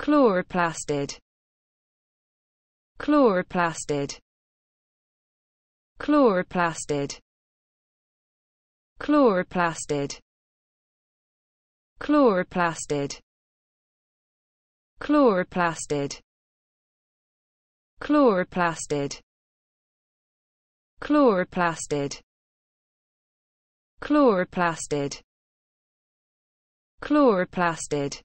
Chloroplastid. Chloroplastid. Chloroplastid. Chloroplastid. Chloroplastid. Chloroplastid. Chloroplastid. Chloroplastid. Chloroplastid. Chloroplastid.